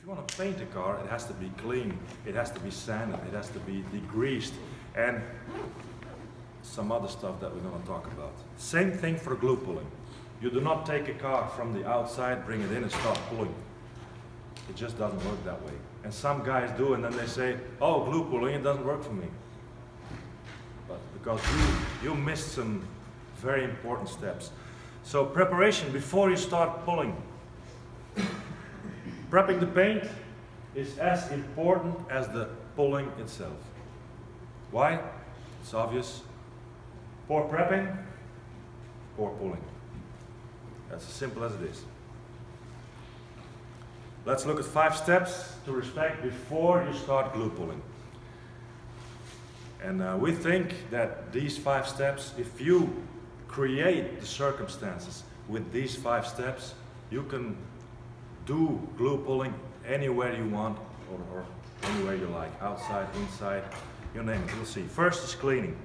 If you want to paint a car, it has to be clean, it has to be sanded, it has to be degreased, and some other stuff that we're going to talk about. Same thing for glue pulling. You do not take a car from the outside, bring it in and start pulling. It just doesn't work that way. And some guys do, and then they say, oh, glue pulling, it doesn't work for me. But because you missed some very important steps. So preparation before you start pulling. Prepping the paint is as important as the pulling itself. Why? It's obvious. Poor prepping, poor pulling. That's as simple as it is. Let's look at 5 steps to respect before you start glue pulling. And we think that these 5 steps, if you create the circumstances with these 5 steps, you can do glue pulling anywhere you want or anywhere you like, outside, inside, you name it, you'll see. First is cleaning.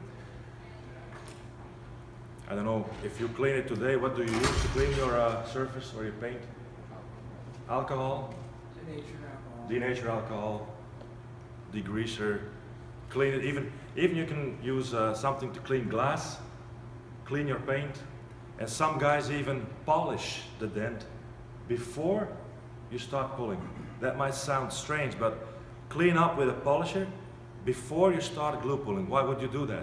I don't know if you clean it today, what do you use to clean your surface or your paint? Alcohol? Denatured alcohol. Denatured alcohol, degreaser, clean it. Even you can use something to clean glass, clean your paint, and some guys even polish the dent before you start pulling. That might sound strange, but clean up with a polisher before you start glue pulling. Why would you do that?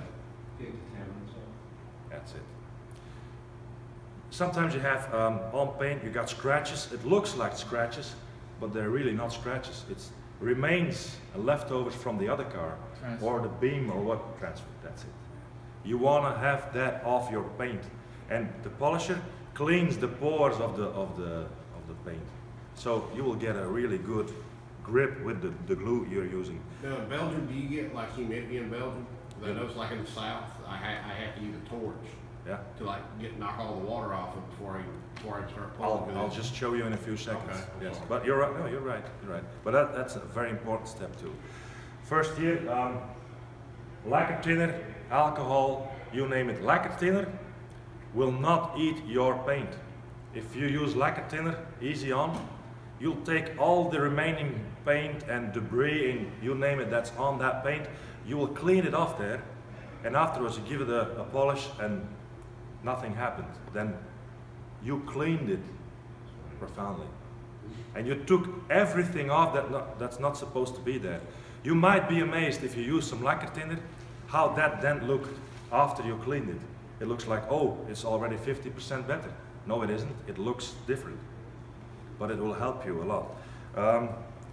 That's it. Sometimes you have on paint, you got scratches. It looks like scratches, but they're really not scratches. It's remains leftovers from the other car, or the beam, or what transfer. That's it. You want to have that off your paint, and the polisher cleans the pores of the paint, so you will get a really good grip with the glue you're using. Now in Belgium, do you get like humidity in Belgium? I know it's like in the south, I have to use a torch. Yeah. To like knock all the water off it before I start pulling. I'll just show you in a few seconds. Okay. Yes, but you're right. No, you're right. You're right. But that's a very important step too. First here, lacquer thinner, alcohol, you name it. Lacquer thinner will not eat your paint. If you use lacquer thinner, easy on, you'll take all the remaining paint and debris and you name it that's on that paint. You will clean it off there, and afterwards you give it a polish and nothing happened. Then you cleaned it profoundly. And you took everything off that's not supposed to be there. You might be amazed if you use some lacquer thinner, how that dent looked after you cleaned it. It looks like, oh, it's already 50% better. No, it isn't. It looks different. But it will help you a lot.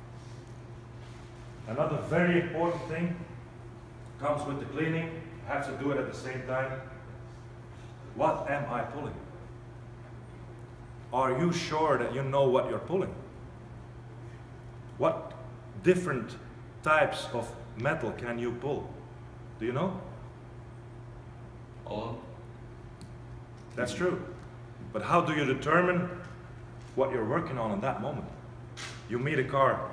Another very important thing comes with the cleaning. I have to do it at the same time. What am I pulling? Are you sure that you know what you're pulling? What different types of metal can you pull? Do you know? All. That's true. But how do you determine what you're working on in that moment? You meet a car,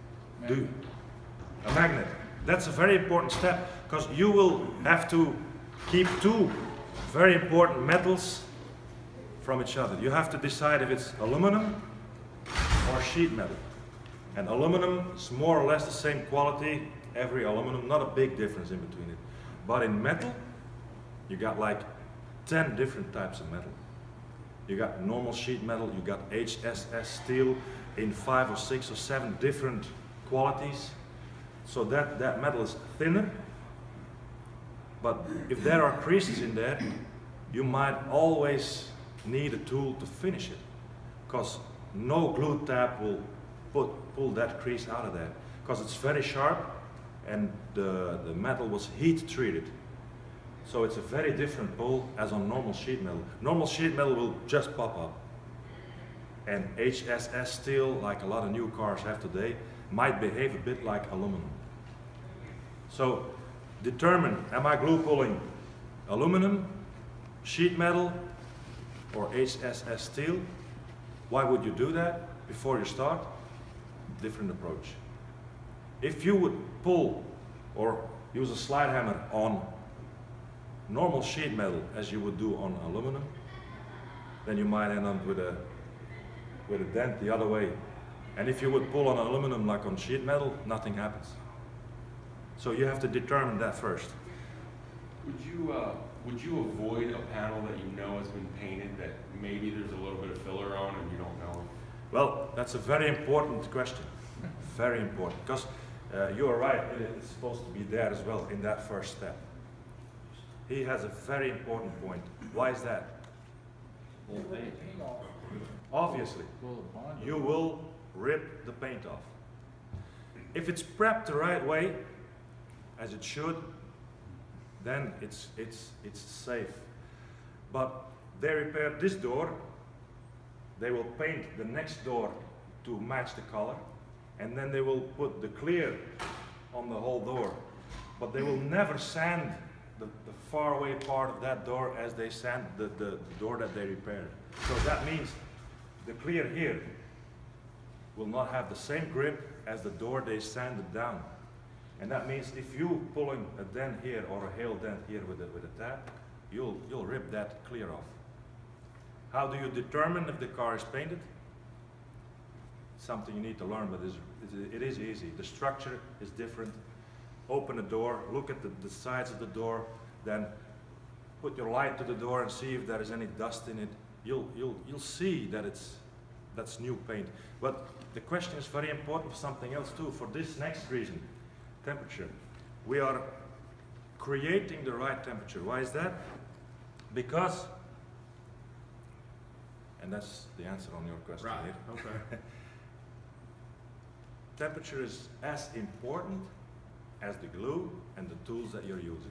a magnet. That's a very important step, because you will have to keep 2 very important metals from each other. You have to decide if it's aluminum or sheet metal. And aluminum is more or less the same quality, every aluminum, not a big difference in between it. But in metal, you got like 10 different types of metal. You got normal sheet metal, you got HSS steel in 5 or 6 or 7 different qualities. So that metal is thinner. But if there are creases in there, you might always need a tool to finish it, because no glue tab will pull that crease out of there, because it's very sharp and the metal was heat treated. So it's a very different pull as on normal sheet metal. Normal sheet metal will just pop up. And HSS steel, like a lot of new cars have today, might behave a bit like aluminum. So determine, am I glue pulling aluminum, sheet metal, or HSS steel? Why would you do that before you start? Different approach. If you would pull or use a slide hammer on normal sheet metal as you would do on aluminum, then you might end up with a dent the other way. And if you would pull on aluminum like on sheet metal, nothing happens. So you have to determine that first. Would you avoid a panel that you know has been painted that maybe there's a little bit of filler on and you don't know? Well, that's a very important question. Very important, because you are right, it's supposed to be there as well in that first step. He has a very important point. Why is that? Obviously, you will rip the paint off. If it's prepped the right way, as it should, then it's safe. But they repaired this door, they will paint the next door to match the color, and then they will put the clear on the whole door. But they will never sand the far away part of that door as they sand the door that they repaired. So that means the clear here will not have the same grip as the door they sanded down. And that means if you pulling a dent here or a hail dent here with a tap, you'll rip that clear off. How do you determine if the car is painted? Something you need to learn, but it is easy. The structure is different. Open the door, look at the sides of the door, then put your light to the door and see if there is any dust in it. You'll see that that's new paint. But the question is very important for something else too. For this next reason, temperature. We are creating the right temperature. Why is that? Because, and that's the answer on your question Right. here. Okay. Temperature is as important as the glue and the tools that you're using.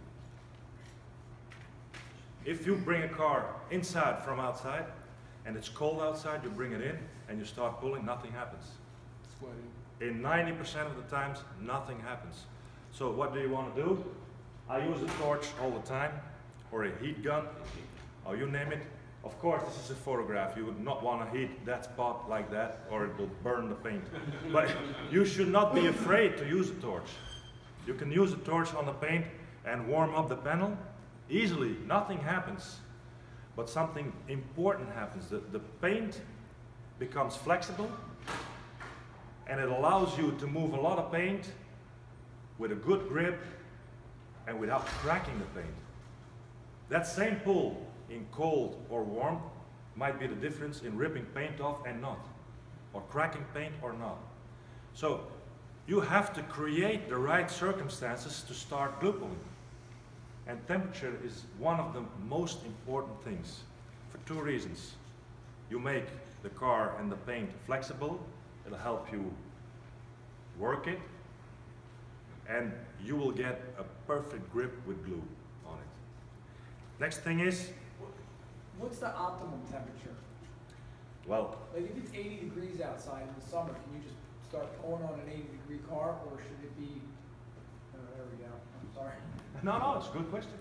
If you bring a car inside from outside and it's cold outside, you bring it in and you start pulling, nothing happens. In 90% of the times, nothing happens. So what do you want to do? I use a torch all the time, or a heat gun, or you name it. Of course, this is a photograph. You would not want to heat that spot like that, or it will burn the paint. But you should not be afraid to use a torch. You can use a torch on the paint and warm up the panel easily. Nothing happens. But something important happens. The paint becomes flexible, and it allows you to move a lot of paint with a good grip and without cracking the paint. That same pull in cold or warm might be the difference in ripping paint off and not, or cracking paint or not. So you have to create the right circumstances to start glue pulling. And temperature is one of the most important things for two reasons. You make the car and the paint flexible. It'll help you work it, and you will get a perfect grip with glue on it. Next thing is, what's the optimum temperature? well, Like if it's 80 degrees outside in the summer, can you just start pulling on an 80-degree car, or should it be, oh, there we go, I'm sorry. no, it's a good question.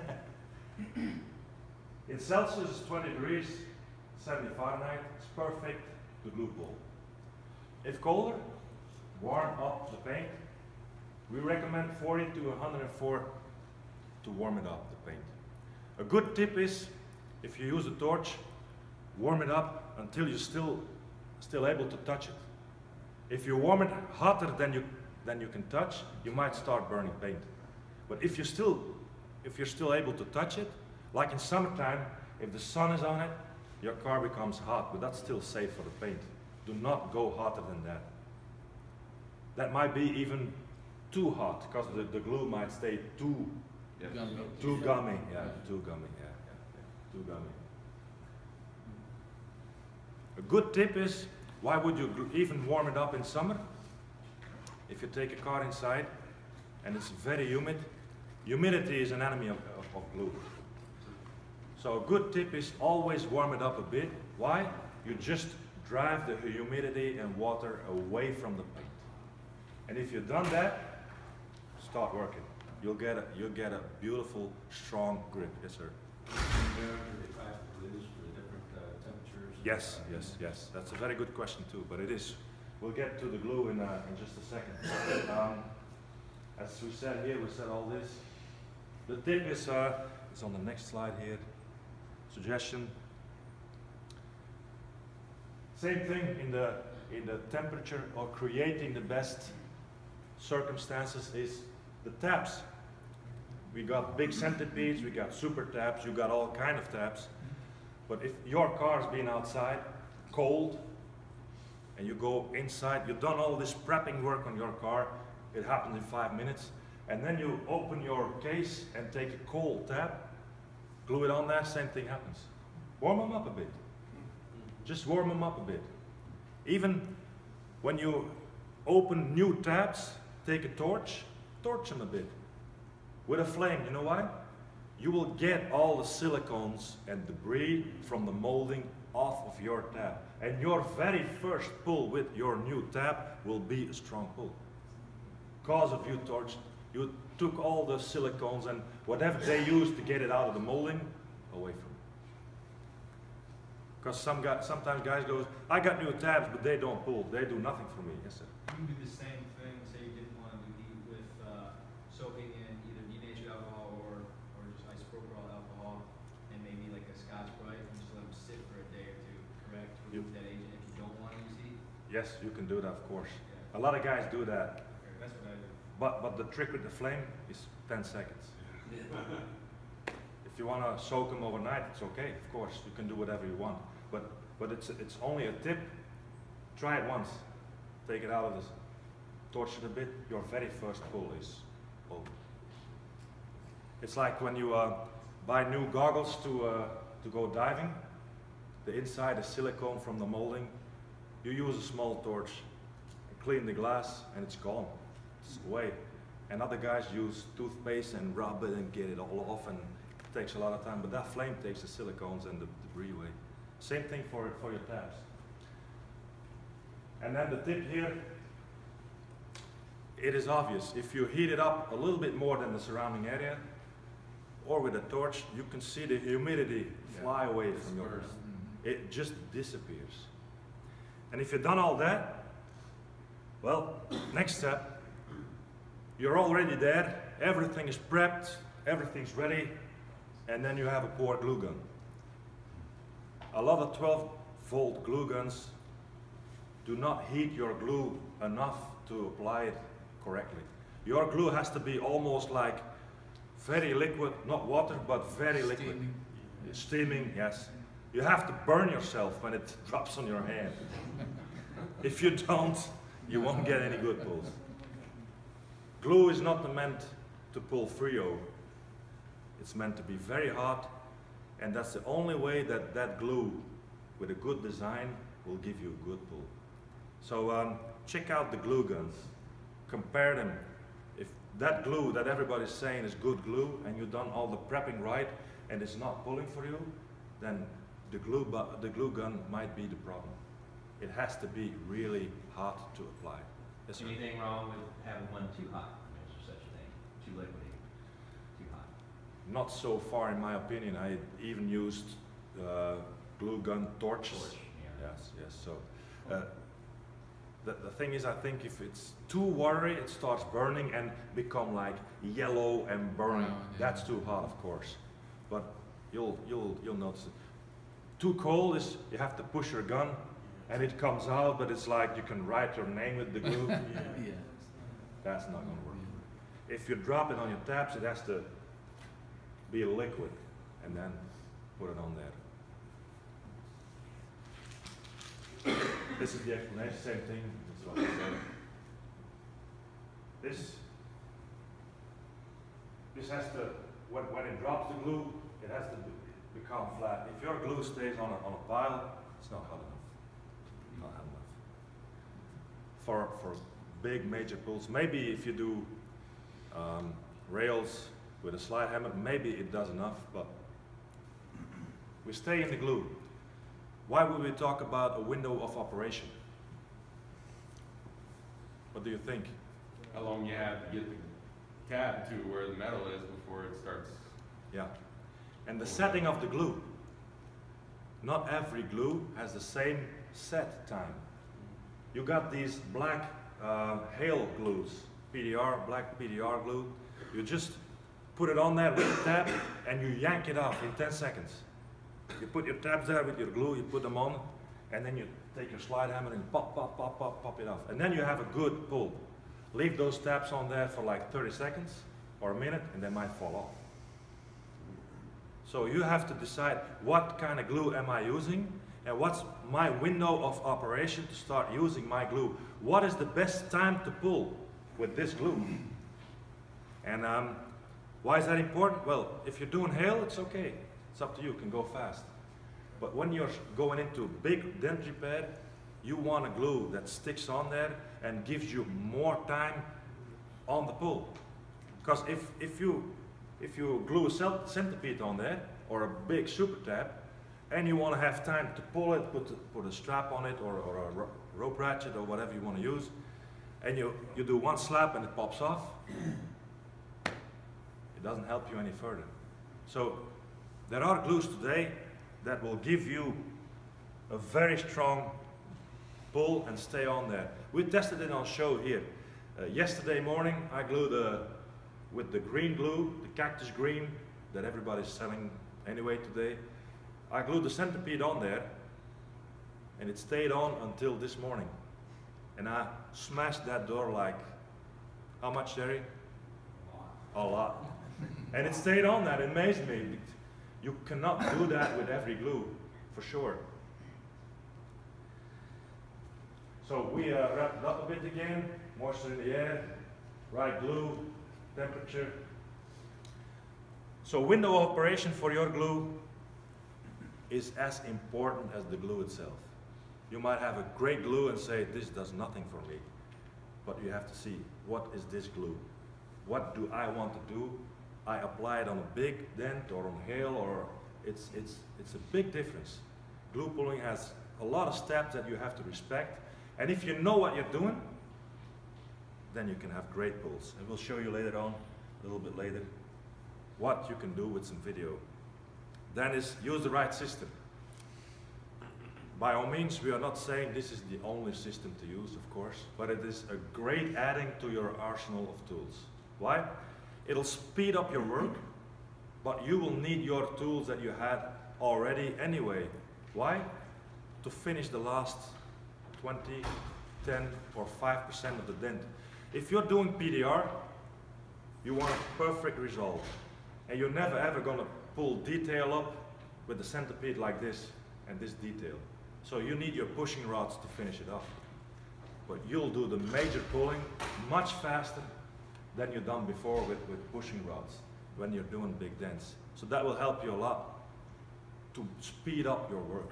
In Celsius, it's 20 degrees, 70 Fahrenheit, it's perfect to glue pull. If colder, warm up the paint. We recommend 40 to 104 to warm it up, the paint. A good tip is, if you use a torch, warm it up until you're still able to touch it. If you warm it hotter than you can touch, you might start burning paint. But if you're still able to touch it, like in summertime, if the sun is on it, your car becomes hot, but that's still safe for the paint. Do not go hotter than that. That might be even too hot, because the glue might stay too gummy. Too gummy, yeah. Too gummy. A good tip is, why would you even warm it up in summer? If you take a car inside and it's very humid, humidity is an enemy of glue. So a good tip is always warm it up a bit. Why? You just drive the humidity and water away from the paint. And if you've done that, start working. You'll get a beautiful, strong grip. Yes, sir. Yes. That's a very good question too, but it is. We'll get to the glue in just a second. As we said here, we said all this. The tip is, it's on the next slide here. Suggestion. Same thing in the temperature or creating the best circumstances is the taps. We got big centipedes, we got super taps, you got all kind of taps. But if your car's been outside, cold, and you go inside, you've done all this prepping work on your car, it happens in 5 minutes, and then you open your case and take a cold tap, glue it on there, same thing happens. Warm them up a bit. Just warm them up a bit. Even when you open new taps, take a torch them a bit. With a flame, you know why? You will get all the silicones and debris from the molding off of your tap. And your very first pull with your new tap will be a strong pull. Because of you torched, you took all the silicones and whatever they used to get it out of the molding, away from it. Because sometimes guys go, I got new tabs, but they don't pull. They do nothing for me. Yes, sir. You can do the same thing, say you didn't want to do heat with soaking in either denatured alcohol or just isopropyl alcohol and maybe like a Scotch-Brite and just let them sit for a day or two, correct? To remove that agent if you don't want to use heat? Yes, you can do that, of course. Yeah. A lot of guys do that. Okay, that's what I do. But the trick with the flame is 10 seconds. If you want to soak them overnight, it's okay, of course. You can do whatever you want. But it's only a tip. Try it once. Take it out of this, torch it a bit. Your very first pull is over. It's like when you buy new goggles to go diving. The inside is silicone from the molding. You use a small torch and clean the glass, and it's gone. It's away. And other guys use toothpaste and rub it and get it all off, and it takes a lot of time. But that flame takes the silicones and the debris away. Same thing for your tabs. And then the tip here, it is obvious. If you heat it up a little bit more than the surrounding area, or with a torch, you can see the humidity fly away from your car. It just disappears. And if you've done all that, well, next step, you're already there, everything is prepped, everything's ready, and then you have a pour glue gun. A lot of 12-volt glue guns do not heat your glue enough to apply it correctly. Your glue has to be almost like very liquid, not water, but very liquid. Steaming, yes. You have to burn yourself when it drops on your hand. If you don't, you won't get any good pulls. Glue is not meant to pull Frio. It's meant to be very hot, and that's the only way that that glue, with a good design, will give you a good pull. So check out the glue guns. Compare them. If that glue that everybody's saying is good glue, and you've done all the prepping right, and it's not pulling for you, then the glue gun might be the problem. It has to be really hot to apply. Yes, sir? Anything wrong with having one too hot? Is there such a thing? Too liquidy? Too hot? Not so far, in my opinion. I even used glue gun torches. Torch, yeah. Yes. So the thing is, I think if it's too watery, it starts burning and become like yellow and burning. Oh, yeah. That's too hot, of course. But you'll notice it. Too cold is you have to push your gun, and it comes out, but it's like you can write your name with the glue. Yeah. That's not going to work. If you drop it on your taps, it has to be a liquid, and then put it on there. This is the explanation, same thing. That's what I said. This has to, when it drops the glue, it has to become flat. If your glue stays on a pile, it's not hot enough. Not hot enough. For big major pulls, maybe if you do rails with a slide hammer, maybe it does enough, but we stay in the glue. Why would we talk about a window of operation? What do you think? How long you have to get the tab to where the metal is before it starts? Yeah. And the setting of the glue. Not every glue has the same set time. You got these black hail glues, PDR, black PDR glue. You just put it on there with the tab and you yank it off in 10 seconds. You put your tabs there with your glue, you put them on, and then you take your slide hammer and pop, pop, pop, pop, pop it off. And then you have a good pull. Leave those tabs on there for like 30 seconds or a minute and they might fall off. So you have to decide what kind of glue am I using and what's my window of operation to start using my glue. What is the best time to pull with this glue? And why is that important? Well, if you're doing hail, it's okay. It's up to you, it can go fast. But when you're going into big dent repair, you want a glue that sticks on there and gives you more time on the pull. Because if you glue a centipede on there, or a big super tab, and you want to have time to pull it, put a strap on it, or a rope ratchet, or whatever you want to use, and you do one slap and it pops off, it doesn't help you any further. So there are glues today that will give you a very strong pull and stay on there. We tested it on show here. Yesterday morning I glued with the green glue, the cactus green that everybody's selling anyway today. I glued the centipede on there and it stayed on until this morning. And I smashed that door like, how much, Jerry? A lot. And it stayed on that. It amazed me. You cannot do that with every glue, for sure. So we wrapped it up a bit again, moisture in the air, right glue, temperature. So window of operation for your glue is as important as the glue itself. You might have a great glue and say, this does nothing for me. But you have to see, what is this glue? What do I want to do? I apply it on a big dent or on hail, or it's a big difference. Glue pulling has a lot of steps that you have to respect. And if you know what you're doing, then you can have great pulls. And we'll show you later on, a little bit later, what you can do with some video. Then is use the right system. By all means, we are not saying this is the only system to use, of course, but it is a great adding to your arsenal of tools. Why? It'll speed up your work, but you will need your tools that you had already anyway. Why? To finish the last 20, 10, or 5% of the dent. If you're doing PDR, you want a perfect result. And you're never ever going to pull detail up with the centipede like this and this detail. So you need your pushing rods to finish it off. But you'll do the major pulling much faster than you've done before with pushing rods when you're doing big dents. So that will help you a lot to speed up your work.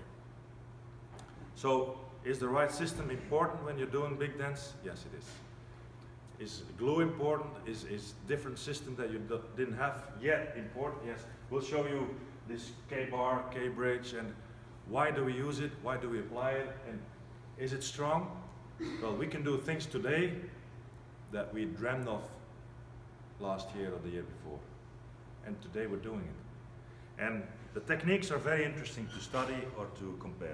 So is the right system important when you're doing big dents? Yes, it is. Is glue important? Is different system that you didn't have yet important? Yes. We'll show you this K-bar, K-bridge, and why do we use it? Why do we apply it? And is it strong? Well, we can do things today that we dreamed of last year or the year before. And today we're doing it. And the techniques are very interesting to study or to compare.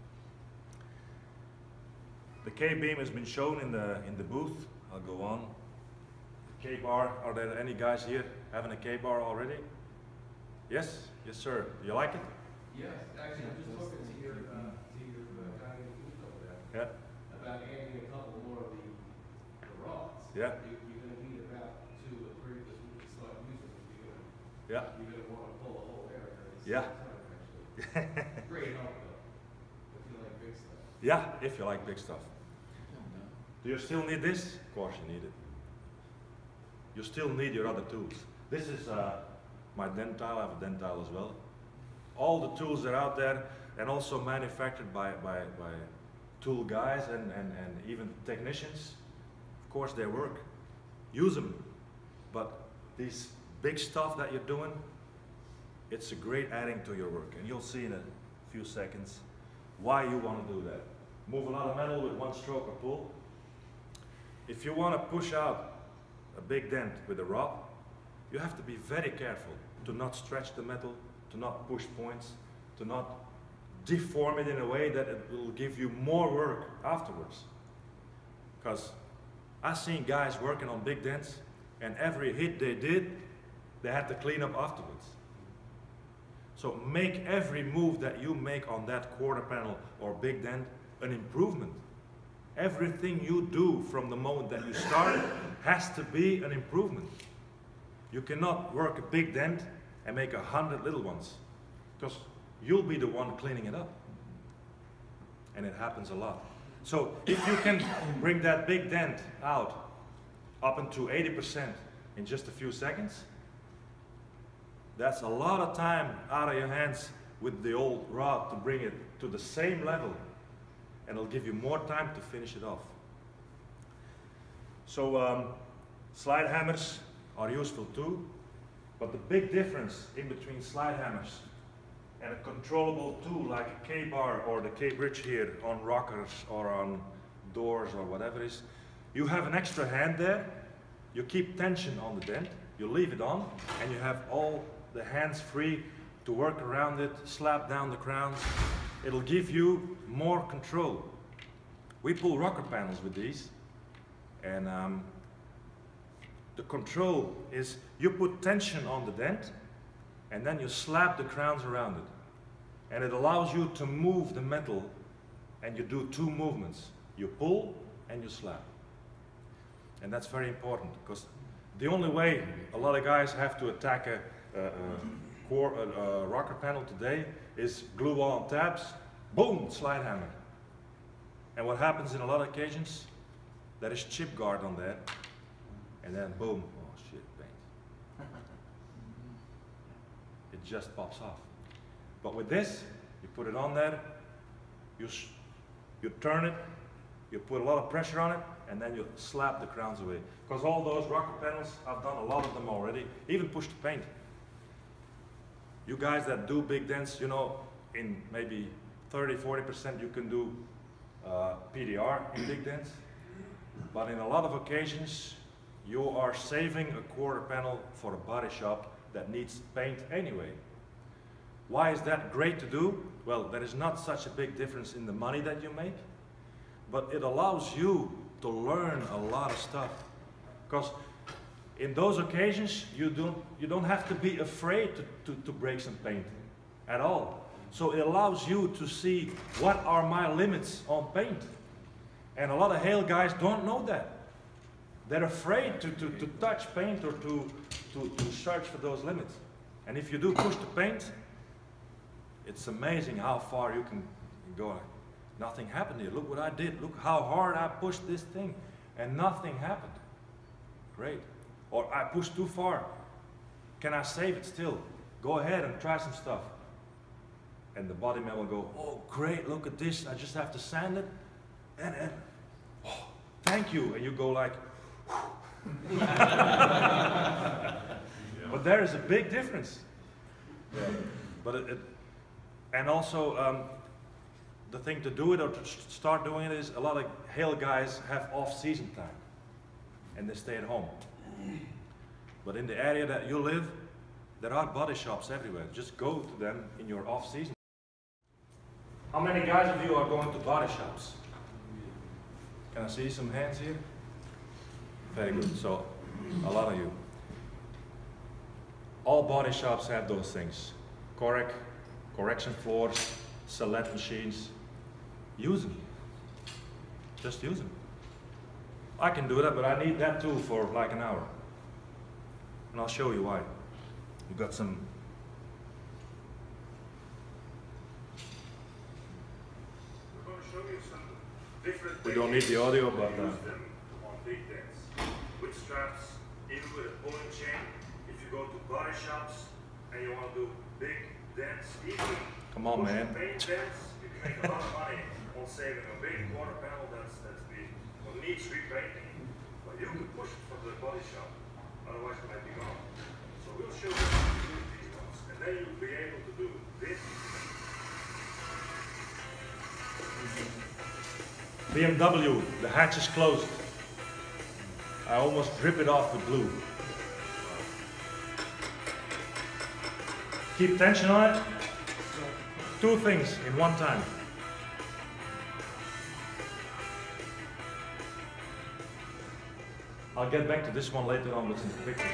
The K-beam has been shown in the booth. I'll go on. K-bar, are there any guys here having a K-bar already? Yes? Yes, sir. Do you like it? Yes, actually, I'm just looking to your guy in the booth over there. Yeah. About adding a couple more of the rods. Yeah. You're gonna need about 2 or 3 that we can start using. Yeah. You're gonna wanna pull a whole area. Yeah. Great help though, if you like big stuff. Yeah, if you like big stuff. Do you still need this? Of course you need it. You still need your other tools. This is my dent tile. I have a dent tile as well. All the tools that are out there and also manufactured by tool guys and even technicians. Of course they work. Use them. But these big stuff that you're doing, it's a great adding to your work. And you'll see in a few seconds why you want to do that. Move a lot of metal with one stroke or pull. If you want to push out a big dent with a rod, you have to be very careful to not stretch the metal, to not push points, to not deform it in a way that it will give you more work afterwards. Because I've seen guys working on big dents, and every hit they did, they had to clean up afterwards. So make every move that you make on that quarter panel or big dent an improvement. Everything you do from the moment that you start has to be an improvement. You cannot work a big dent and make 100 little ones, because you'll be the one cleaning it up. And it happens a lot. So if you can bring that big dent out up into 80% in just a few seconds, that's a lot of time out of your hands with the old rod to bring it to the same level, and it'll give you more time to finish it off. So slide hammers are useful too, but the big difference in between slide hammers and a controllable tool like a K-bar or the K-bridge here on rockers or on doors or whatever it is, you have an extra hand there, you keep tension on the dent, you leave it on, and you have all the hands free to work around it, slap down the crowns. It'll give you more control. We pull rocker panels with these, and the control is you put tension on the dent, and then you slap the crowns around it. And it allows you to move the metal, and you do two movements. You pull and you slap. And that's very important, because the only way a lot of guys have to attack a rocker panel today is glue wall on tabs, boom, slide hammer. And what happens in a lot of occasions, there is chip guard on there, and then boom, oh shit, paint. It just pops off. But with this, you put it on there, you turn it, you put a lot of pressure on it, and then you slap the crowns away. Because all those rocker panels, I've done a lot of them already, even push to paint. You guys that do big dents, you know, in maybe 30–40% you can do PDR in big dents. But in a lot of occasions, you are saving a quarter panel for a body shop that needs paint anyway. Why is that great to do? Well, there is not such a big difference in the money that you make, but it allows you to learn a lot of stuff. Because in those occasions, you don't have to be afraid to break some paint at all. So it allows you to see what are my limits on paint. And a lot of hail guys don't know that. They're afraid to touch paint or to search for those limits. And if you do push to paint, it's amazing how far you can go. Nothing happened here. Look what I did. Look how hard I pushed this thing, and nothing happened. Great. Or I pushed too far. Can I save it still? Go ahead and try some stuff. And the body man will go, oh great, look at this. I just have to sand it. And oh, thank you. And you go like, but there is a big difference. Yeah. But and also the thing to do it or to start doing it is a lot of hail guys have off-season time and they stay at home. But in the area that you live, there are body shops everywhere. Just go to them in your off-season. How many guys of you are going to body shops? Can I see some hands here? Very good. So, a lot of you. All body shops have those things. Correction floors, select machines. Use them. Just use them. I can do that, but I need that tool for like an hour. And I'll show you why. We've got some. We're going to show you some different. We don't need the audio, but use them on big dents. With straps, even with a pulling chain. If you go to body shops and you want to do big dents, even come on, man. Paint dents, you can make a lot of money on saving a big quarter panel that's big. Well, needs repainting, but you can push it from the body shop. Otherwise, it might be gone. So we'll show you how to do these ones, and then you'll be able to do this. BMW, the hatch is closed. I almost drip it off with glue. Keep tension on it. Two things in one time. I'll get back to this one later on with some pictures.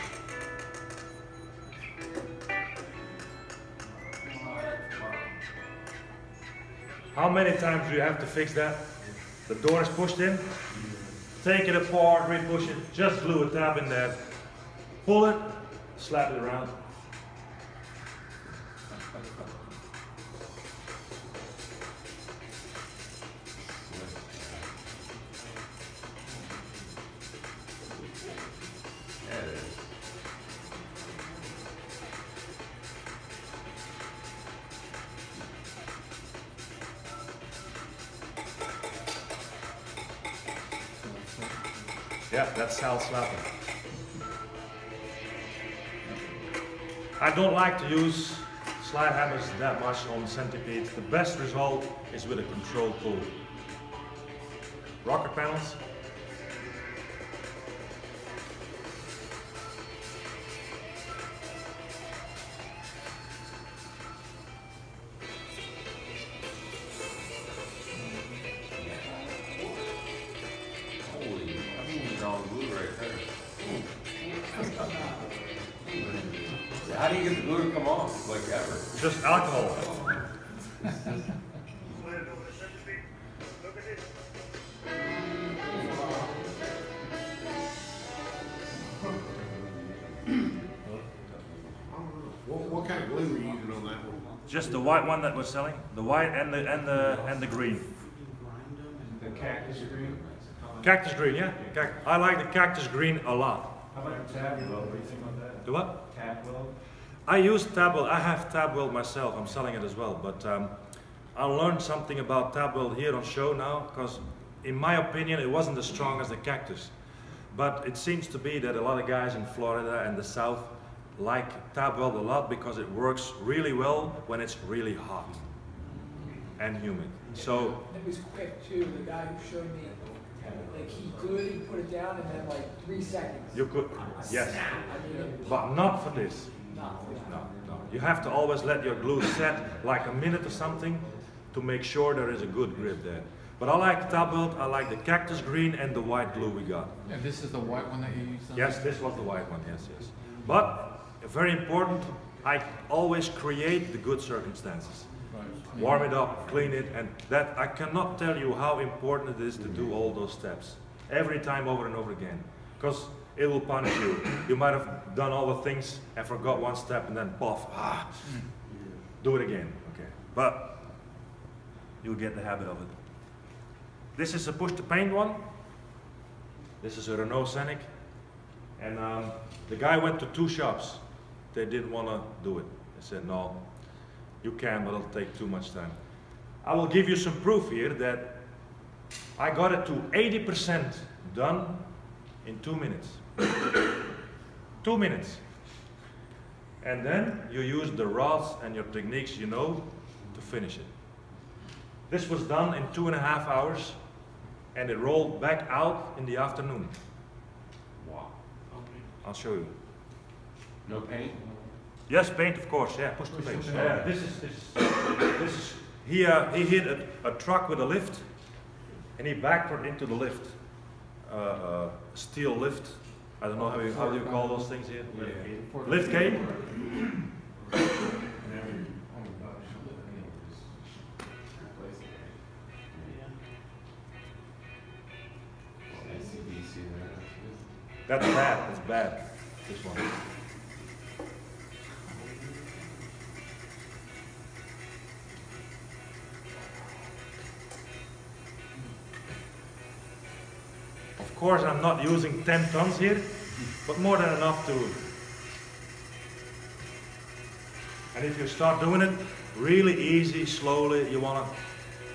How many times do you have to fix that? The door is pushed in, take it apart, re-push it, just glue a tab in there, pull it, slap it around. Yeah, that's Sal slapping. I don't like to use slide hammers that much on centipedes. The best result is with a controlled pull. Rocker panels. Holy, that's all glue right there. How do you get the glue to come off, like ever? Just alcohol. What kind of glue were you using on that one? Just the white one that we're selling. The white and the green. The cactus green? Cactus green, yeah. I like the cactus green a lot. How about the tab weld? What do you think about that? The what? Tab weld? I use tab weld. I have tab weld myself. I'm selling it as well. But I learned something about tab weld here on show now, because in my opinion it wasn't as strong as the cactus. But it seems to be that a lot of guys in Florida and the South like tab weld a lot because it works really well when it's really hot and humid. So It was quick too, the guy who showed me, like he glued it, put it down, and then like 3 seconds. you could, yes, I mean, but not for this. not for No, no. You have to always let your glue set like a minute or something to make sure there is a good grip there. But I like tab weld, I like the cactus green and the white glue we got. And this is the white one that you used on? Yes, this was the white one, yes, yes. But, very important, I always create the good circumstances. Right. Warm it up, clean it, and that, I cannot tell you how important it is to do all those steps. Every time over and over again. Because it will punish you. You might have done all the things and forgot one step and then puff, do it again, okay. But, you'll get the habit of it. This is a push to paint one. This is a Renault Scenic. And the guy went to 2 shops. They didn't want to do it. They said, no, you can, but it'll take too much time. I will give you some proof here that I got it to 80% done in 2 minutes. 2 minutes. And then you use the rods and your techniques you know to finish it. This was done in 2.5 hours and it rolled back out in the afternoon. Wow. I'll show you. No paint? Yes, paint, of course. Yeah, push to paint. Yeah, this is. He hit a truck with a lift, and he backward into the lift. Steel lift. I don't know how do you call those things here. Lift gate. That's bad. That's bad. This one. Of course, I'm not using 10 tons here, but more than enough to. And if you start doing it really easy, slowly, you want to.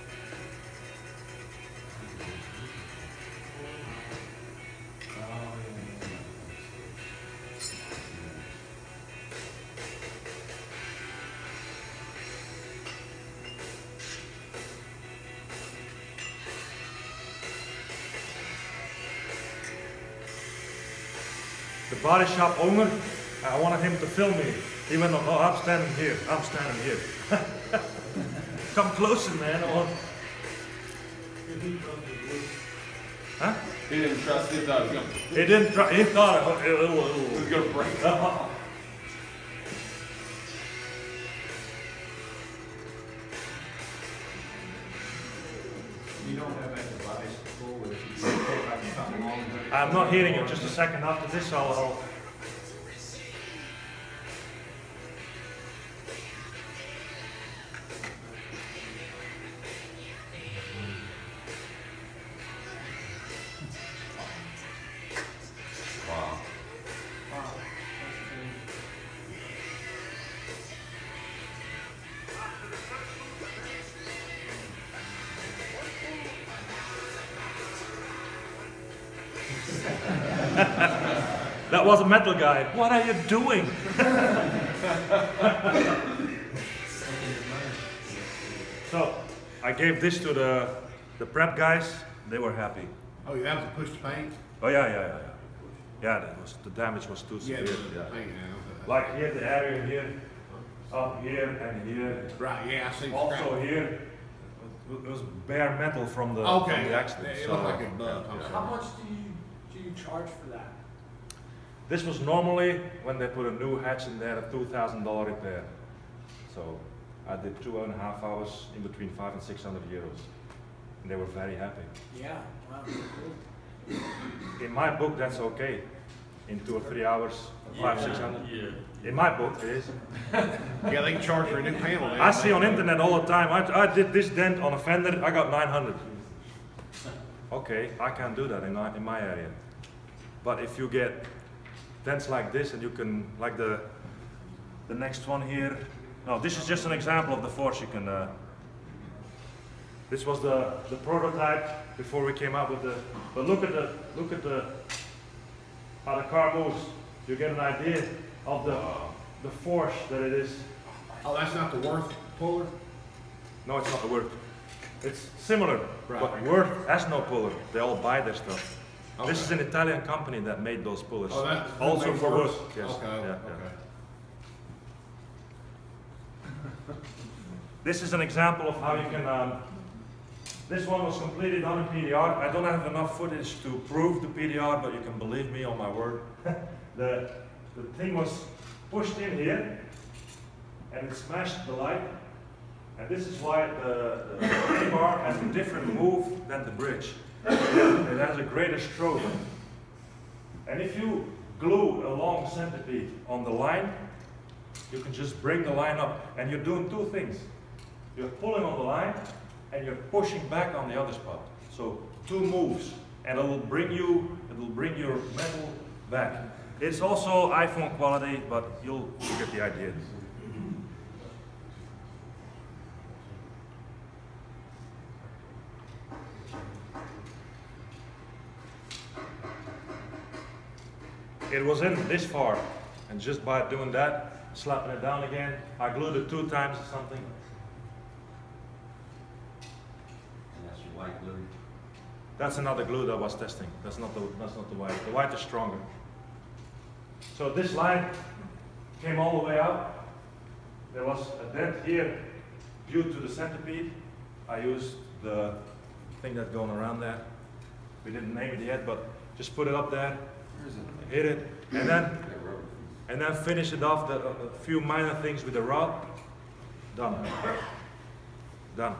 The body shop owner, I wanted him to film me. He went, oh, I'm standing here, I'm standing here. Come closer, man. Huh? He didn't trust it, thought it was gonna, He didn't try, he thought it it was gonna break. I'm not hearing it. Just a second after this, I'll Wow. That was a metal guy. What are you doing? So I gave this to the prep guys. They were happy. Oh, yeah, that was a push to paint? Oh yeah. Yeah, that was, the damage was too Yeah, severe. the Yeah. paint now. Like here, the area here, up here and here. Right, yeah, I see. the Also scrap. here, it was bare metal from the Okay, accident. it so- looked like it bugged. I'm Yeah. How sorry. much do you charge for that? This was normally, when they put a new hatch in there, a $2,000 repair. So I did 2.5 hours in between 500 and 600 euros. And they were very happy. Yeah, wow, cool. In my book, that's okay. In 2 or 3 hours, 500, 600. In my book, it is. Yeah, they can charge for a new panel. I see on internet all the time, I did this dent on a fender, I got 900. Okay, I can't do that in my area. But if you get dents like this, and you can, like the next one here. No, this is just an example of the force you can. This was the prototype before we came out with the. But look at the how the car moves. You get an idea of the force that it is. Oh, that's not the Worth puller? No, it's not the Worth. It's similar, Right. but Worth has no puller. They all buy their stuff. Okay. This is an Italian company that made those pullers. Oh, that Also makes for Worth? Worth. Yes. Okay, Yeah, okay. This is an example of how you can. This one was completely done in PDR. I don't have enough footage to prove the PDR, but you can believe me on my word. the thing was pushed in here, and it smashed the light. And this is why the bar has a different move than the bridge. It has a greater stroke. And if you glue a long centipede on the line, you can just bring the line up. And you're doing two things. You're pulling on the line, and you're pushing back on the other spot. So two moves, and it will bring your metal back. It's also iPhone quality, but you'll get the idea. It was in this far, and just by doing that, slapping it down again, I glued it 2 times or something. And that's your white glue. That's another glue that I was testing. That's not the white. The white is stronger. So this line came all the way out. There was a dent here due to the centipede. I used the thing that's going around there. We didn't name it yet, but just put it up there, hit it, and then finish it off. A few minor things with the rod. Done. Done.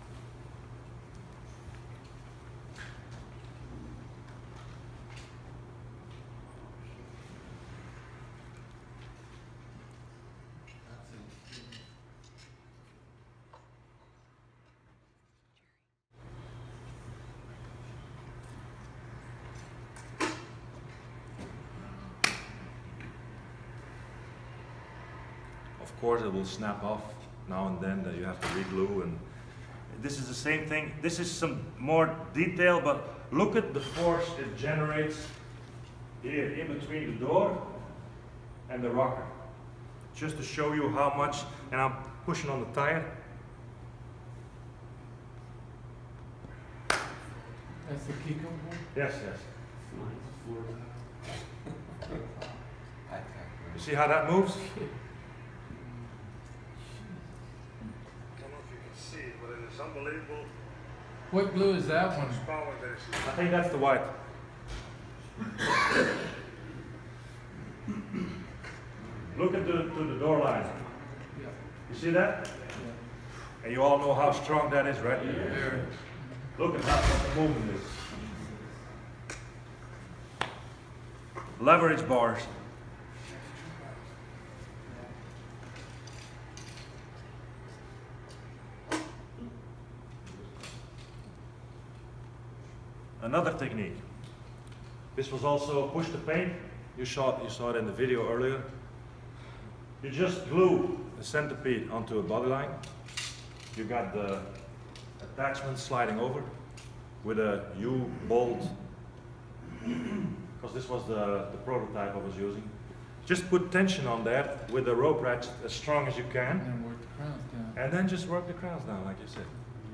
Of course, it will snap off now and then. That you have to re-glue, and this is the same thing. This is some more detail, but look at the force it generates here in between the door and the rocker. Just to show you how much, and I'm pushing on the tire. That's the Keco one? Yes, yes. You see how that moves? It's unbelievable. What glue is that one? Power this. I think that's the white. Look at the door line. Yeah. You see that? And you all know how strong that is, right? There. Look at how what the movement is. leverage bars. Another technique. This was also push to paint. You saw it in the video earlier. You just glue the centipede onto a body line. You got the attachment sliding over with a U-bolt, because this was the prototype I was using. Just put tension on that with a rope ratchet as strong as you can. And work the crowns down. And then just work the crowns down, like you said.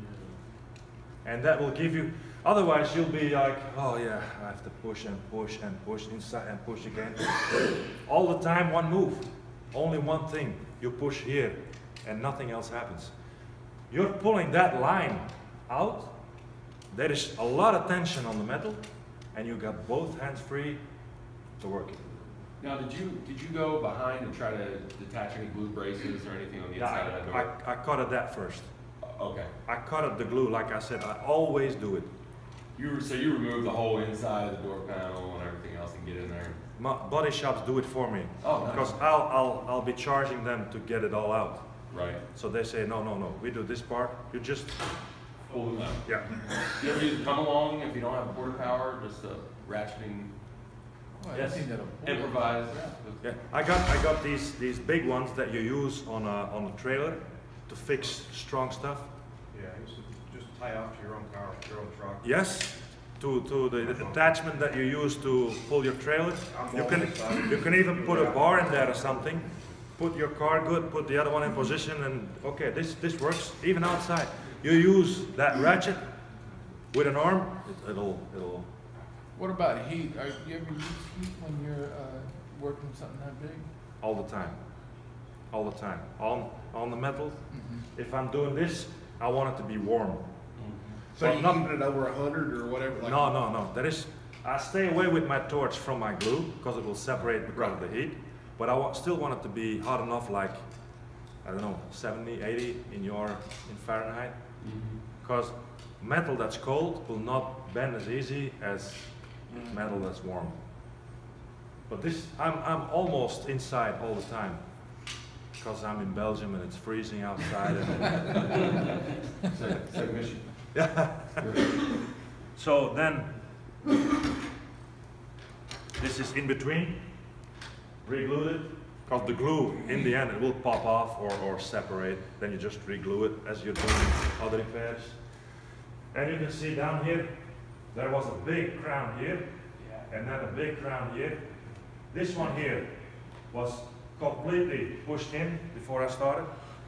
And that will give you, otherwise you'll be like, oh yeah, I have to push and push and push inside and push again. All the time, one move. Only one thing. You push here and nothing else happens. You're pulling that line out. There is a lot of tension on the metal and you got both hands free to work it. Now, did you go behind and try to detach any glue braces or anything on the inside of that door? I cut it that first. Okay. I cut it the glue, like I said, I always do it. So you remove the whole inside of the door panel and everything else and get in there? My body shops do it for me. Oh, nice. Because I'll be charging them to get it all out. Right. So they say, no, we do this part. You just, Pull them out. yeah. You ever use a come along if you don't have quarter power, just ratcheting, Well, Yes. I think that'll pull it. improvise? Yeah, I got these big ones that you use on a trailer to fix strong stuff. Yeah, just tie off to your own car, your own truck. Yes, to the attachment that you use to pull your trailer. You can even put a bar in there or something. Put your car good, put the other one in position, and okay, this works even outside. You use that ratchet with an arm, it'll. What about heat? You ever use heat when you're working something that big? All the time. All the time. On the metal. If I'm doing this, I want it to be warm. So But you not- keep it over 100 or whatever? Like No. I stay away with my torch from my glue because it will separate because of the heat. But I still want it to be hot enough, like, I don't know, 70, 80 in Fahrenheit. Because metal that's cold will not bend as easy as metal that's warm. But this, I'm almost inside all the time. Because I'm in Belgium and it's freezing outside. Same mission. Yeah. So then, this is in between, re-glued it, because the glue, in the end, it will pop off or separate. Then you just re-glue it as you're doing other repairs. And you can see down here, there was a big crown here, and then a big crown here. This one here was completely pushed in before I started.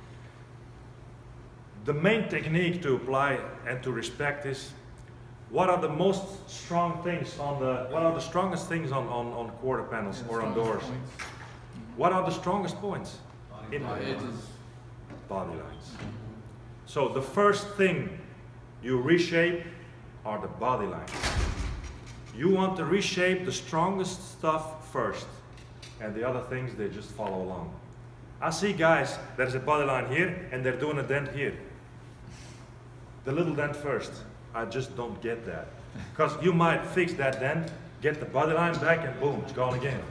The main technique to apply and to respect is, what are the most strong things what are the strongest things on quarter panels or on doors? What are the strongest points? In the Edges. body lines. So the first thing you reshape are the body lines. You want to reshape the strongest stuff first, and the other things, they just follow along. I see guys, there's a body line here, and they're doing a dent here. The little dent first. I just don't get that. Because you might fix that dent, get the body line back, and boom, it's gone again.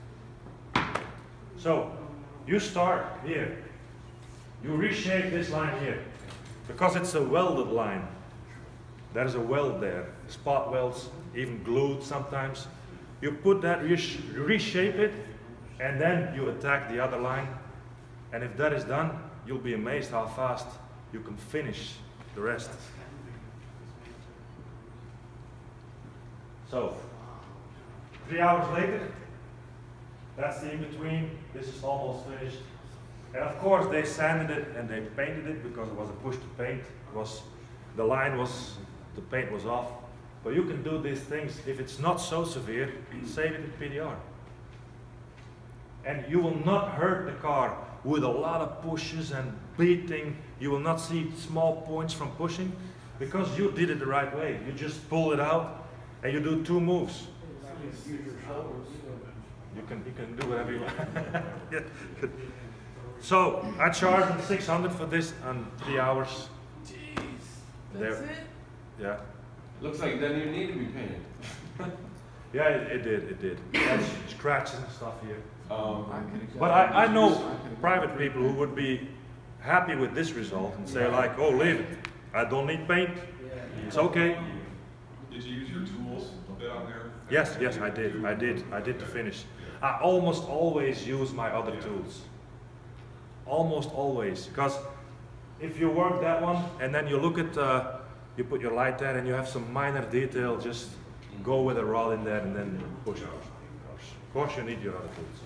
So, you start here. You reshape this line here. Because it's a welded line. There's a weld there. Spot welds, even glued sometimes. You put that, reshape it, and then you attack the other line. And if that is done, you'll be amazed how fast you can finish the rest. So, 3 hours later, that's the in-between. This is almost finished. And of course, they sanded it and they painted it because it was a push to paint. The paint was off. But you can do these things. If it's not so severe, save it in PDR. And you will not hurt the car with a lot of pushes and beating. You will not see small points from pushing because you did it the right way. You just pull it out and you do 2 moves. You can do whatever you want. Yeah. So I charged them 600 for this and 3 hours. Jeez. That's it? Yeah. Looks like it doesn't even need to be painted. Yeah, it did. There's scratches and stuff here. But But I know private people who would be happy with this result and say like, oh, leave it. I don't need paint. It's okay. Did you use your tools a bit on there? Yes, I did to finish. I almost always use my other tools. Almost always, because if you work that one and then you look at, you put your light there and you have some minor detail, just go with a rod in there and then push it. Of course you need your other tools.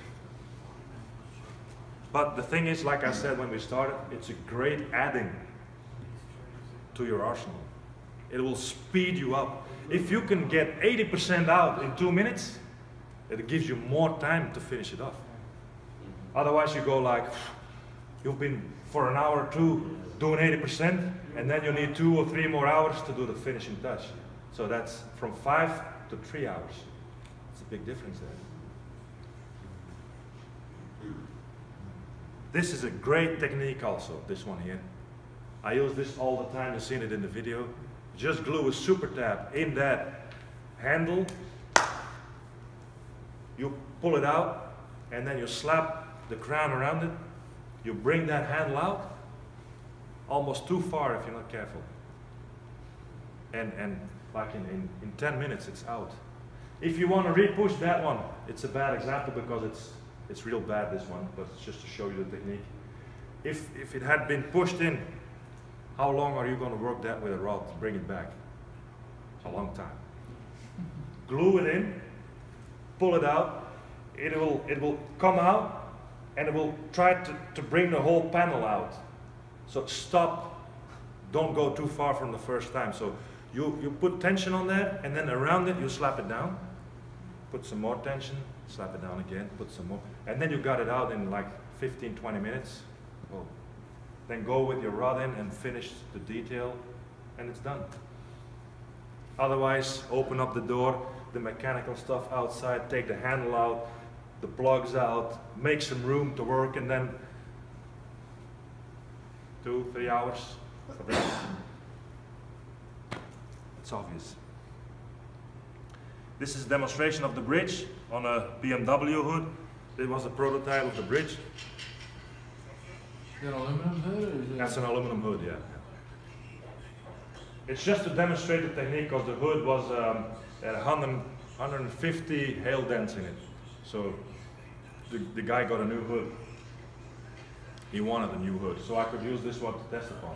But the thing is, like I said when we started, it's a great adding to your arsenal. It will speed you up. If you can get 80% out in 2 minutes, it gives you more time to finish it off. Otherwise you go like, you've been for an hour or two doing 80%, and then you need 2 or 3 more hours to do the finishing touch. So that's from 5 to 3 hours. It's a big difference there. This is a great technique also, this one here. I use this all the time, you've seen it in the video. Just glue a super tab in that handle. You pull it out, and then you slap the crown around it. You bring that handle out, almost too far if you're not careful. And like in 10 minutes it's out. If you want to re-push that one, it's a bad example because it's real bad, this one, but it's just to show you the technique. If it had been pushed in, how long are you going to work that with a rod to bring it back? A long time. Glue it in, pull it out, it will come out, and it will try to bring the whole panel out. So stop, don't go too far from the first time. So you put tension on that, and then around it you slap it down, put some more tension, slap it down again, put some more, and then you got it out in like 15-20 minutes. Well, then go with your rod in and finish the detail, and it's done. Otherwise, open up the door, the mechanical stuff outside, take the handle out, the plugs out, make some room to work, and then 2-3 hours for that. It's obvious. This is a demonstration of the bridge on a BMW hood. It was a prototype of the bridge. Is that an aluminum hood or is it? That's an aluminum hood, yeah. It's just to demonstrate the technique because the hood was at 150 hail dents in it. So the guy got a new hood. He wanted a new hood, so I could use this one to test upon.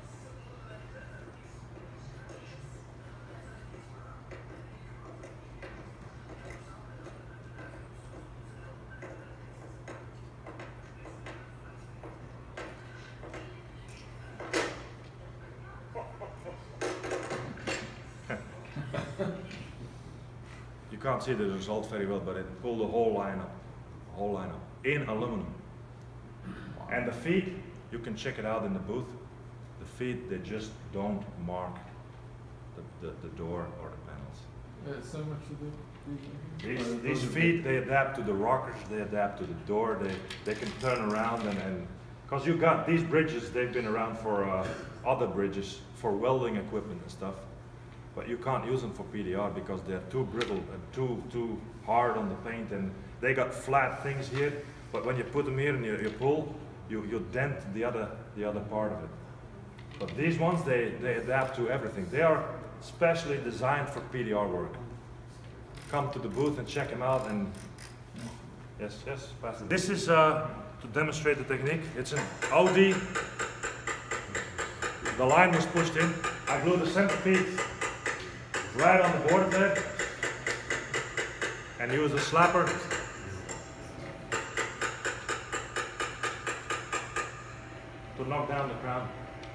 You can't see the result very well, but it pulled the whole line up, in aluminum. And the feet, you can check it out in the booth. The feet, they just don't mark the door or the panels. So much of the These feet, they adapt to the rockers, they adapt to the door, they can turn around and because you got these bridges, they've been around for other bridges, for welding equipment and stuff. But you can't use them for PDR because they're too brittle and too hard on the paint, and they got flat things here. But when you put them here and you pull, you dent the other part of it. But these ones, they adapt to everything. They are specially designed for PDR work. Come to the booth and check them out. And yes, pass it. This is to demonstrate the technique. It's an Audi. The line was pushed in. I glued the centerpiece right on the board there, and use a slapper to knock down the crown.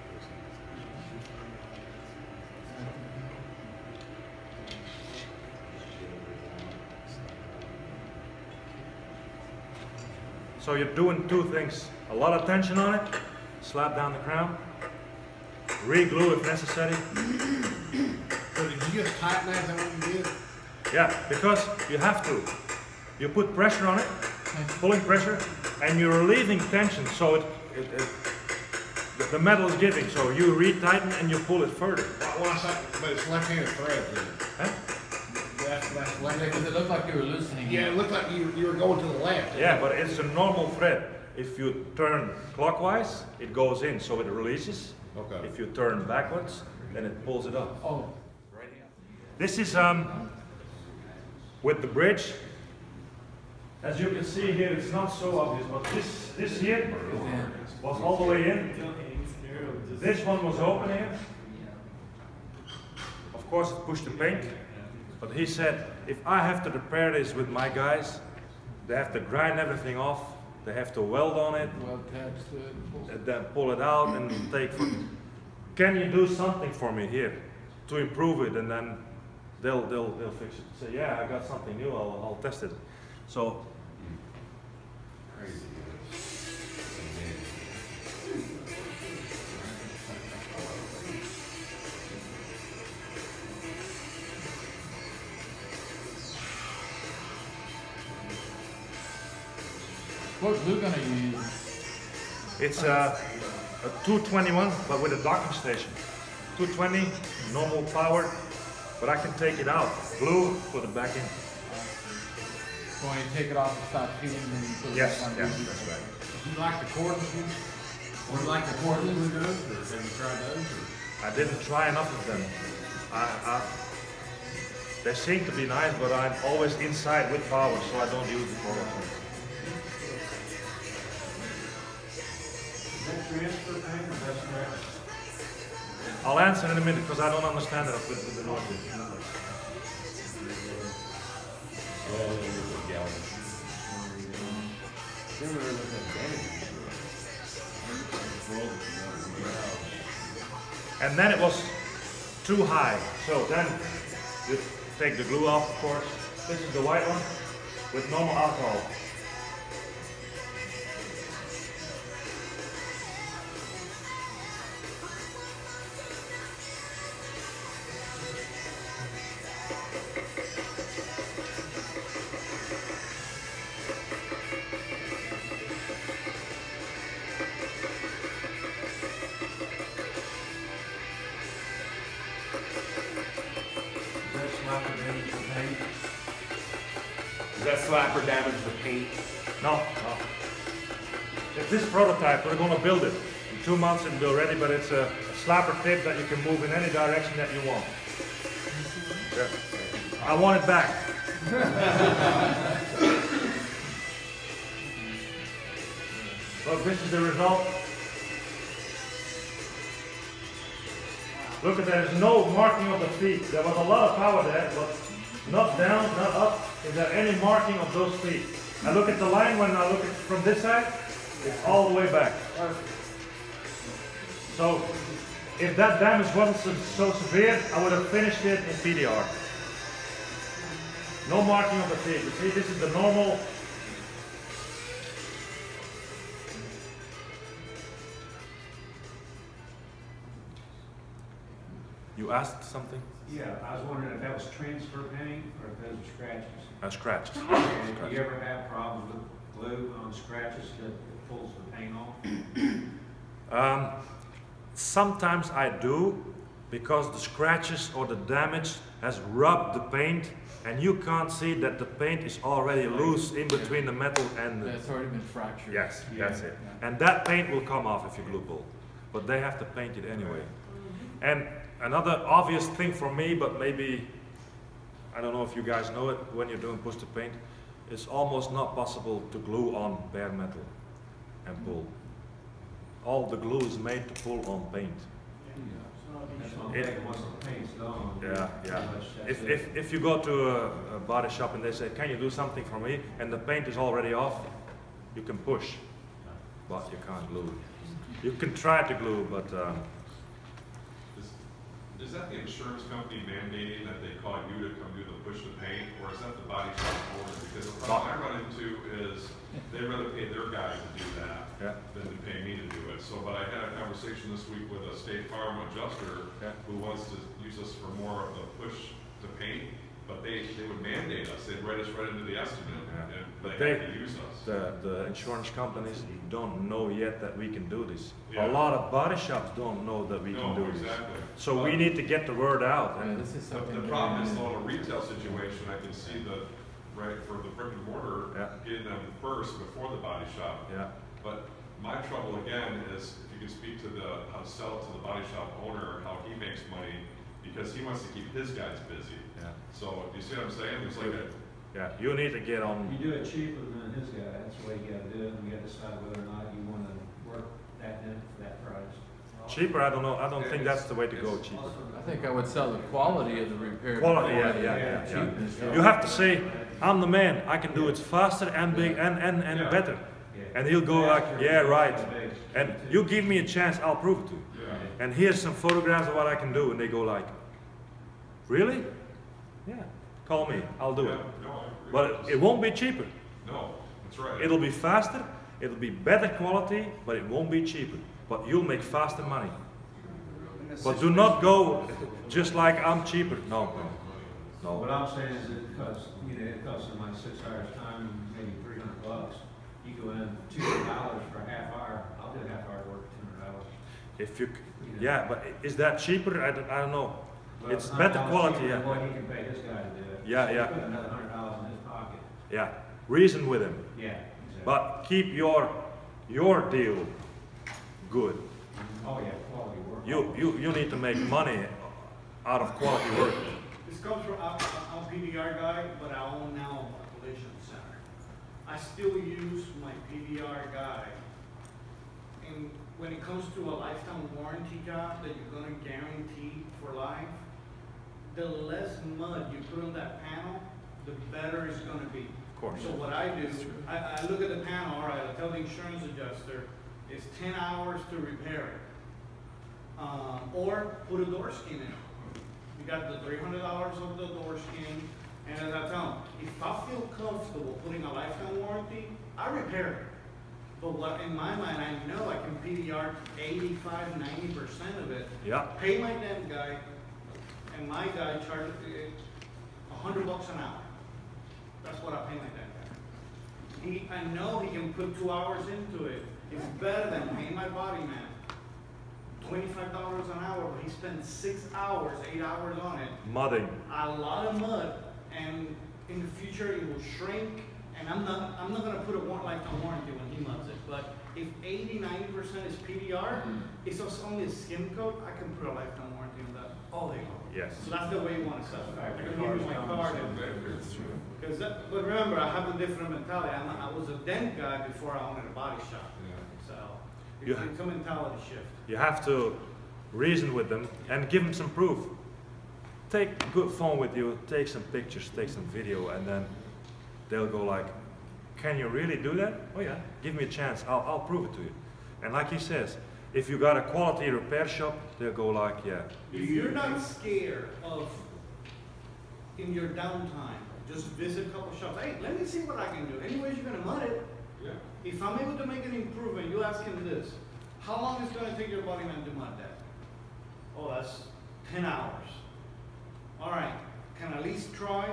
So you're doing two things: a lot of tension on it, slap down the crown, re-glue if necessary. So did you just tighten that? Is that what you did? Yeah, because you have to. You put pressure on it, pulling pressure, and you're relieving tension, so the metal is giving. So you retighten and you pull it further. Well, I thought, but it's left-handed thread then. Huh? That's Because it looked like you were loosening. Yeah, it looked like you were going to the left. Yeah, but it's a normal thread. If you turn clockwise, it goes in, so it releases. Okay. If you turn backwards, then it pulls it up. Oh. This is with the bridge. As you can see here, it's not so obvious, but this here was all the way in. This one was open here. Of course, it pushed the paint. But he said, if I have to repair this with my guys, they have to grind everything off. They have to weld on it, and then pull it out and take. Can you do something for me here to improve it? And then they'll fix it. Say, yeah, I got something new. I'll test it. So. What glue gun are you using? It's a 221, but with a docking station. 220, normal power, but I can take it out. Glue, put it back in. So when you take it off and stop heating, then you put it Yes, back on. yes, that's right. Do you like the cordless ones? Or do you like the cordless ones, or have you tried those? Or? I didn't try enough of them. They seem to be nice, but I'm always inside with power, so I don't use the cordless ones. Is that transfer paint or that's scratch? I'll answer in a minute because I don't understand it with the noise. And then it was too high. So then you take the glue off, of course. This is the white one with normal alcohol. Does that slapper damage the paint? No, no. It's this prototype, we're going to build it. In 2 months it'll be ready, but it's a slapper tip that you can move in any direction that you want. Yeah. I want it back. Look, this is the result. Look at that, there's no marking of the feet. There was a lot of power there, but not down, not up. Is there any marking of those feet? I look at the line when I look at from this side, it's all the way back. So, if that damage wasn't so severe, I would have finished it in PDR. No marking of the feet. You see, this is the normal. You asked something? Yeah, I was wondering if that was transfer paint or if those were scratches. Scratches. And do you ever have problems with glue on scratches that it pulls the paint off? Sometimes I do, because the scratches or the damage has rubbed the paint, and you can't see that the paint is already loose in between the metal and the... It's already been fractured. Yes, Yeah. that's it. And that paint will come off if you glue pull, but they have to paint it anyway. And another obvious thing for me, but maybe, I don't know if you guys know it, when you're doing push to paint, it's almost not possible to glue on bare metal and pull. All the glue is made to pull on paint. That's what I'm thinking, once the paint's gone. Yeah, yeah. pretty much that's it. If you go to a body shop and they say, can you do something for me? And the paint is already off, you can push, but you can't glue. You can try to glue, but Is that the insurance company mandating that they call you to come do the push to paint, or is that the body shop order? Because the problem I run into is they'd rather pay their guys to do that Yeah. than to pay me to do it. So, but I had a conversation this week with a State Farm adjuster Yeah. who wants to use us for more of the push to paint, But they would mandate us, they'd write us right into the estimate, and But they had to use us. the insurance companies don't know yet that we can do this. Yeah. A lot of body shops don't know that we can No, do this. exactly. So we need to get the word out. Yeah, And this is The something. problem is though, in a retail situation, I can see the, right, for the brick and mortar, Yeah. getting them first before the body shop. yeah, But my trouble again is if you can speak to how to sell it to the body shop owner, how he makes money, because he wants to keep his guys busy. yeah, So, you see what I'm saying? There's like a, yeah. You need to get on. You do it cheaper than his guy, that's the way you gotta do it, and you gotta decide whether or not you wanna work that in for that price. Cheaper, I don't know. I don't think that's the way to go. It's- Cheaper. I think I would sell the quality of the repair. Quality, before yeah. cheapness. You have to say, I'm the man. I can do it faster and big and Yeah. better. Yeah. And he'll go like, Faster, yeah, right. big. And you give me a chance, I'll prove it to you. yeah. And here's some photographs of what I can do. And they go like, really? Yeah. Call me. I'll do it. Yeah, no, I agree. But it won't be cheaper. No, that's right. It'll be faster. It'll be better quality, but it won't be cheaper. But you'll make faster money. But do not go just like I'm cheaper. No, What no. I'm saying is it costs, it costs them like 6 hours time, maybe $300. You go in $200 for a half hour, I'll do a half hour work for $200. If you, yeah, but is that cheaper? I don't know. Well, It's not better much quality, cheaper than yeah. what he can pay his guy to do it. Yeah, So yeah. Put another $100 in his pocket. Yeah. Reason with him. Yeah, exactly. But keep your deal good. Oh, yeah, quality work. You need to make money out of quality work. This comes from, I'm a PDR guy, but I own now a collision center. I still use my PDR guy. And when it comes to a lifetime warranty job that you're gonna guarantee for life, the less mud you put on that panel, the better it's gonna be. Of course. So what I do, I look at the panel, all right, I tell the insurance adjuster, it's 10 hours to repair it. Or put a door skin in. You got the $300 of the door skin, and as I tell them, if I feel comfortable putting a lifetime warranty, I repair it. But what in my mind, I know I can PDR 85, 90% of it. Yeah. Pay my damn guy, and my guy charges $100 an hour. That's what I pay my damn guy. I know he can put 2 hours into it. It's better than paying my body man $25 an hour, but he spends 6 hours, 8 hours on it. Mudding. A lot of mud, and in the future it will shrink. And I'm not gonna put a lifetime warranty when he muds it. But if 80, 90% is PDR, it's just only a skim coat, I can put a lifetime warranty on that all day long. Yes. So that's the way you want to sell it. I can give you my Cars card. come and- It's true. Because but remember, I have a different mentality. I was a Dent guy before I owned a body shop. Yeah. So You- it's a mentality shift. You have to reason with them and give them some proof. Take a good phone with you, take some pictures, take some video, and then they'll go like, can you really do that? Oh yeah, give me a chance, I'll prove it to you. And like he says, if you got a quality repair shop, they'll go like, yeah. If you're not scared of, in your downtime, just visit a couple shops. Hey, let me see what I can do. Anyways, you're gonna mud it. Yeah. If I'm able to make an improvement, you ask him this. How long is it gonna take your body man to mud that? Oh, that's 10 hours. All right, can I at least try?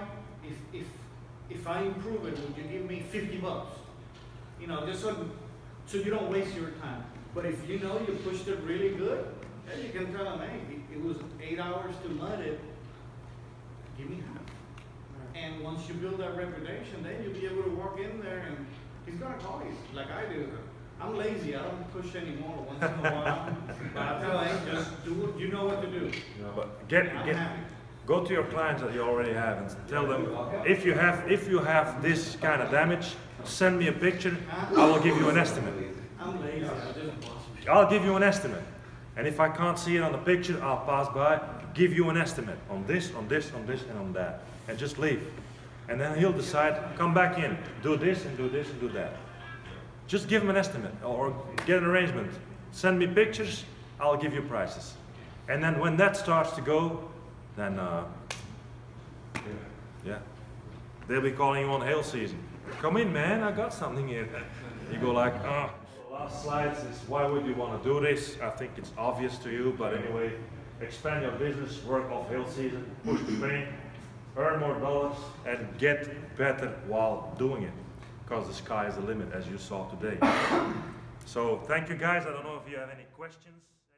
If I improve it, would you give me $50? You know, just so you don't waste your time. But if you know you pushed it really good, then you can tell him, hey, it was 8 hours to mud it, give me half. And once you build that reputation, then you'll be able to walk in there and he's gonna call you, like I do. I'm lazy, I don't push anymore once in a while. But I tell him, just do what, you know what to do. But I'm happy. go to your clients that you already have and tell them, if you have this kind of damage, send me a picture, I will give you an estimate. I'm lazy, I just I'll give you an estimate. And if I can't see it on the picture, I'll pass by, give you an estimate on this, on this, on this, and on that. And just leave. And then he'll decide, come back in, do this, and do this, and do that. Just give him an estimate, or get an arrangement. Send me pictures, I'll give you prices. And then when that starts to go, then, yeah, they'll be calling you on hail season. Come in, man, I got something here. You go like, oh. The last slide is, why would you want to do this? I think it's obvious to you, but anyway, expand your business, work off hail season, push the paint, earn more dollars, and get better while doing it. Because the sky is the limit, as you saw today. So thank you guys. I don't know if you have any questions.